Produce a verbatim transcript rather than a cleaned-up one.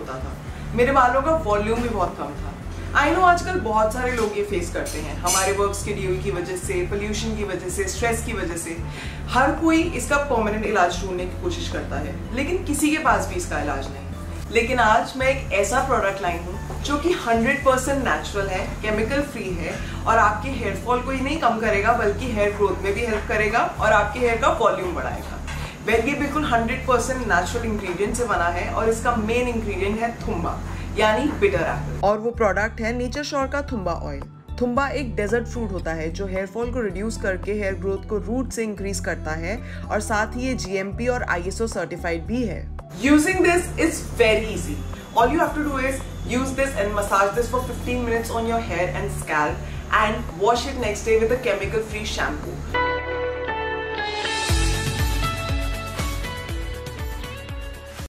होता था, मेरे बालों का वॉल्यूम भी बहुत कम था। आई नो आजकल बहुत सारे लोग ये फेस करते हैं, हमारे वर्क शेड्यूल की वजह से, पोल्यूशन की वजह से, स्ट्रेस की वजह से। हर कोई इसका परमानेंट इलाज ढूंढने की कोशिश करता है, लेकिन किसी के पास भी इसका इलाज नहीं। लेकिन आज मैं एक ऐसा प्रोडक्ट लाई हूँ जो कि हंड्रेड परसेंट नेचुरल है, केमिकल फ्री है और आपके हेयर फॉल को ही नहीं कम करेगा बल्कि हेयर ग्रोथ में भी हेल्प करेगा और आपके हेयर का वॉल्यूम बढ़ाएगा। वेल ये बिल्कुल हंड्रेड परसेंट नेचुरल इंग्रेडिएंट से बना है और इसका मेन इंग्रेडिएंट है थुम्बा यानी बिटर एप्पल, और वो प्रोडक्ट है नेचर श्योर का थुम्बा ऑयल। थुम्बा एक डेजर्ट फ्रूट होता है जो हेयर फॉल को रिड्यूस करके हेयर ग्रोथ को रूट से इंक्रीज करता है और साथ ही ये जी एम पी और आई एस ओ सर्टिफाइड भी है। Using this is very easy. All you have to do is use this and massage this for fifteen minutes on your hair and scalp and wash it next day with a chemical free shampoo.